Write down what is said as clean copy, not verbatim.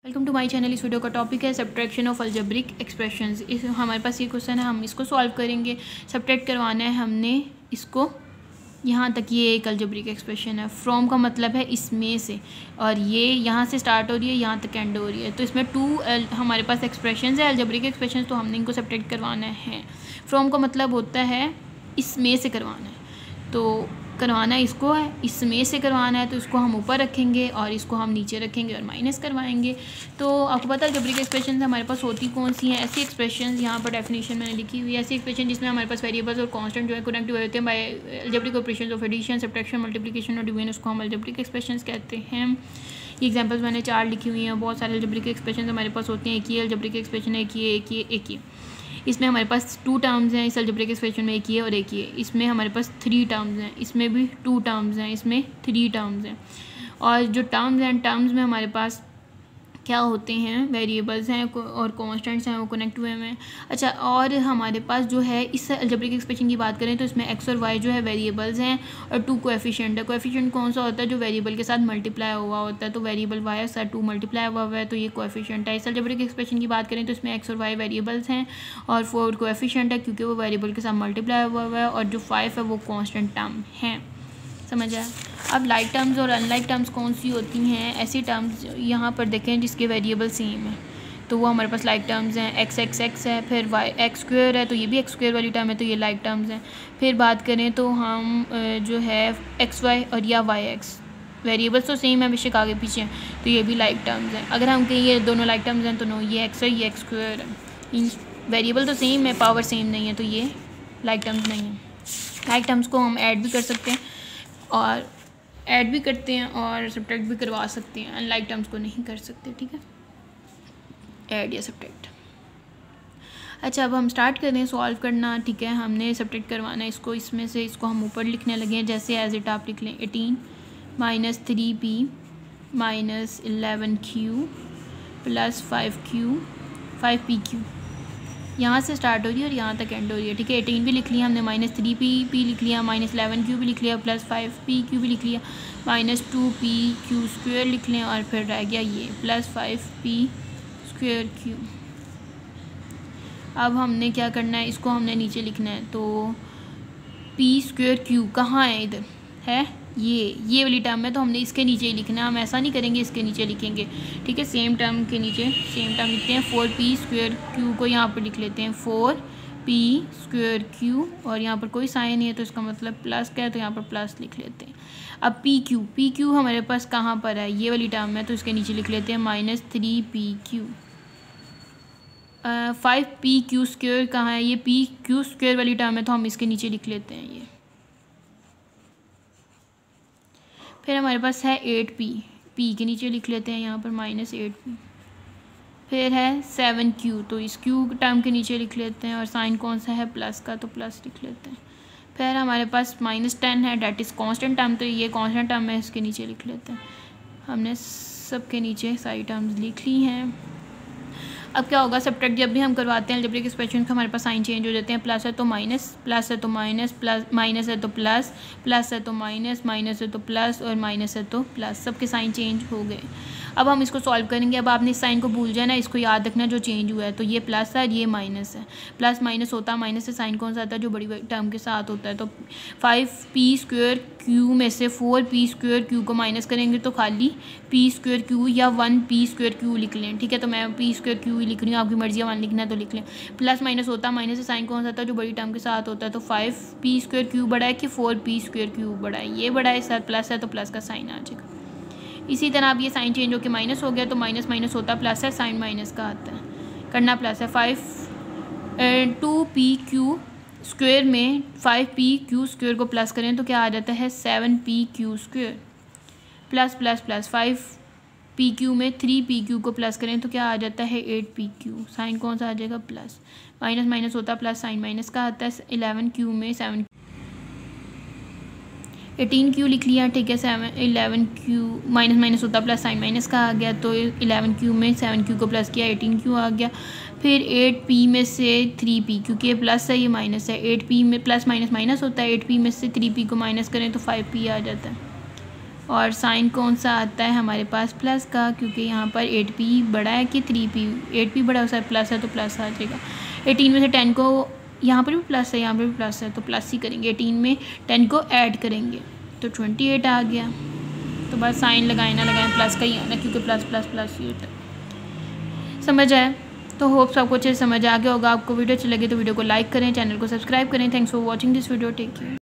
Welcome to my channel. इस video का topic है सब्ट्रैक्शन ऑफ अलजेब्रिक एक्सप्रेशंस। इस हमारे पास ये क्वेश्चन है, हम इसको सॉल्व करेंगे। सब्ट्रैक्ट करवाना है हमने इसको, यहाँ तक ये एक अलजेब्रिक एक्सप्रेशन है। फ्रॉम का मतलब है इसमें से, और ये यहाँ से स्टार्ट हो रही है, यहाँ तक एंड हो रही है। तो इसमें हमारे पास एक्सप्रेशंस है, अलजेब्रिक एक्सप्रेशंस, तो हमने इनको सब्ट्रैक्ट करवाना है। फ्रॉम का मतलब होता है इसमें से करवाना है, तो करवाना इसको है, इसमें से करवाना है, तो इसको हम ऊपर रखेंगे और इसको हम नीचे रखेंगे और माइनस करवाएंगे। तो आपको पता है अलजेब्रिक एक्सप्रेशन हमारे पास होती कौन सी हैं? ऐसी एक्सप्रेशन, यहाँ पर डेफिनेशन मैंने लिखी हुई है, ऐसी एक्सप्रेशन जिसमें हमारे पास वेरिएबल्स और कांस्टेंट जो है कनेक्ट हुए होते हैं by algebraic operations of addition, subtraction, multiplication और डिवीजन, उसको हम अलजेब्रिक एक्सप्रेशंस कहते हैं। ये एग्जाम्पल्स मैंने 4 लिखी हुई हैं। बहुत सारे अलजेब्रिक एक्सप्रेशन हमारे पास होते हैं। एक ही अलजेब्रिक एक्सप्रेशन है, एक ही। इसमें हमारे पास 2 टर्म्स हैं, इस अलजेब्रिक एक्सप्रेशन में एक ही है और एक ही है। इसमें हमारे पास 3 टर्म्स हैं, इसमें भी 2 टर्म्स हैं, इसमें 3 टर्म्स हैं। और जो टर्म्स हैं, टर्म्स में हमारे पास क्या होते हैं? वेरिएबल्स हैं और कांस्टेंट्स हैं, वो कनेक्ट हुए हैं। अच्छा, और हमारे पास जो है इस अलजेब्रिक एक्सप्रेशन की बात करें तो इसमें एक्स और वाई जो है वेरिएबल्स हैं और 2 कोएफिशिएंट है। कोएफिशिएंट कौन सा होता है? जो वेरिएबल के साथ मल्टीप्लाई हुआ होता है। तो वेरिएबल वाई के साथ 2 मल्टीप्लाई हुआ है, तो ये कोएफिशिएंट है। इस अलजेब्रिक एक्सप्रेशन की बात करें तो इसमें एक्स और वाई वेरिएबल्स हैं और 4 कोएफिशिएंट है, क्योंकि वो वेरिएबल के साथ मल्टीप्लाई हुआ है, और जो 5 है वो कॉन्स्टेंट टर्म है। समझ आया? अब लाइक टर्म्स और अनलाइक टर्म्स कौन सी होती हैं? ऐसी टर्म्स यहाँ पर देखें जिसके वेरिएबल सेम है, तो वो हमारे पास लाइक टर्म्स हैं। एक्स है, फिर वाई एक्स स्क्वायर है, तो ये भी एक्स स्क्वायर वाली टर्म है, तो ये लाइक टर्म्स हैं। फिर बात करें तो हम जो है एक्स वाई और या वाई एक्स, वेरिएबल्स तो सेम है, बेशक आगे पीछे हैं, तो ये भी लाइक टर्म्स हैं। अगर हम कहें ये दोनों लाइक टर्म्स हैं तो नो, ये एक्स है, ये एक्स स्क्वायर है। वेरिएबल तो सेम है, पावर सेम नहीं है, तो ये लाइक टर्म्स नहीं है। लाइक टर्म्स को हम ऐड भी कर सकते हैं और ऐड भी करते हैं और सब्ट्रैक्ट भी करवा सकते हैं। अनलाइक टर्म्स को नहीं कर सकते, ठीक है, ऐड या सब्ट्रैक्ट। अच्छा, अब हम स्टार्ट करें सॉल्व करना। ठीक है, हमने सब्ट्रैक्ट करवाना है इसको, इसमें से इसको हम ऊपर लिखने लगे हैं, जैसे एज इट आप लिख लें 18 minus 3p minus 11q plus 5pq। यहाँ से स्टार्ट हो रही है और यहाँ तक एंड हो रही है। ठीक है, 18 भी लिख लिया हमने, माइनस 3p लिख लिया, माइनस 11q भी लिख लिया, प्लस 5pq भी लिख लिया, माइनस 2pq स्क्वायर लिख लें, और फिर रह गया ये प्लस 5p स्क्वायर q। अब हमने क्या करना है? इसको हमने नीचे लिखना है, तो p स्क्वायर q कहाँ है? इधर है, ये वाली टर्म है, तो हमने इसके नीचे ही लिखना है। हम ऐसा नहीं करेंगे, इसके नीचे लिखेंगे। ठीक है, सेम टर्म के नीचे सेम टर्म लिखते हैं। 4p स्क्वायर q को यहाँ पर लिख लेते हैं 4p स्क्वायर q, और यहाँ पर कोई साइन नहीं है तो इसका मतलब प्लस का है, तो यहाँ पर प्लस लिख लेते हैं। अब pq हमारे पास कहाँ पर है? ये वाली टर्म है, तो इसके नीचे लिख लेते हैं माइनस 3pq। 5pq स्क्वायर कहाँ है? ये pq स्क्वायर वाली टर्म है, तो हम इसके नीचे लिख लेते हैं ये। फिर हमारे पास है 8p के नीचे लिख लेते हैं यहाँ पर माइनस 8p। फिर है 7q, तो इस q टर्म के नीचे लिख लेते हैं, और साइन कौन सा है? प्लस का, तो प्लस लिख लेते हैं। फिर हमारे पास माइनस 10 है, डैट इज़ कांस्टेंट टर्म, तो ये कांस्टेंट टर्म है, इसके नीचे लिख लेते हैं। हमने सबके नीचे सारी टर्म्स लिख ली हैं। अब क्या होगा? सब्ट्रैक्ट जब भी हम करवाते हैं अलजेब्रिक एक्सप्रेशन का, हमारे पास साइन चेंज हो जाते हैं। प्लस है तो माइनस, प्लस है तो माइनस, प्लस माइनस है तो प्लस, प्लस है तो माइनस, माइनस है तो प्लस, और माइनस है तो प्लस, सबके साइन चेंज हो गए। अब हम इसको सॉल्व करेंगे। अब आपने इस साइन को भूल जाना, इसको याद रखना जो चेंज हुआ है। तो ये प्लस है, ये माइनस है। प्लस माइनस होता है, माइनस से साइन कौन सा आता है? जो बड़ी टर्म के साथ होता है। तो 5p स्क्वायर q में से 4p स्क्वायर q को माइनस करेंगे तो खाली p स्क्वायर q या 1p स्क्वायर q लिख लें। ठीक है, तो मैं p स्क्वायर q लिख रही हूँ, आपकी मर्जी है 1 लिखना है तो लिख लें। प्लस माइनस होता है, माइनस से साइन कौन सा आता है? जो बड़ी टर्म के साथ होता है। तो 5p स्क्वायर q बड़ा है कि 4p स्क्वायर q बड़ा है? ये बड़ा है, साथ प्लस है तो प्लस का साइन आ जाएगा। इसी तरह अब ये साइन चेंज होकर माइनस हो गया, तो माइनस माइनस होता प्लस है, साइन माइनस का आता है, करना प्लस है। 2pq स्क्वायर में 5pq स्क्वायर को प्लस करें तो क्या आ जाता है? 7pq square, plus plus plus 5pq में 3pq को प्लस करें तो क्या आ जाता है? 8pq, साइन कौन सा आ जाएगा? प्लस, माइनस माइनस होता प्लस, साइन माइनस का आता है। 11q में 18q लिख लिया। ठीक है, 11q माइनस माइनस होता प्लस, साइन माइनस का आ गया, तो 11q में 7q को प्लस किया, 18q आ गया। फिर 8p में से 3p, क्योंकि ये प्लस है ये माइनस है, 8p में प्लस माइनस माइनस होता है, 8p में से 3p को माइनस करें तो 5p आ जाता है। और साइन कौन सा आता है हमारे पास प्लस का, क्योंकि यहाँ पर 8p बड़ा है कि 3p, 8p बड़ा है प्लस है तो प्लस आ जाएगा। 18 में से 10 को, यहाँ पर भी प्लस है यहाँ पर भी प्लस है तो प्लस ही करेंगे। 18 में 10 को ऐड करेंगे तो 28 आ गया। तो बस साइन लगाए ना लगाएं प्लस का ही आना, क्योंकि प्लस प्लस प्लस ही होता है। समझ आए? तो होप सबको अच्छे से समझ आ गया होगा। आपको वीडियो अच्छी लगे तो वीडियो को लाइक करें, चैनल को सब्सक्राइब करें। Thanks for watching this video. Take care.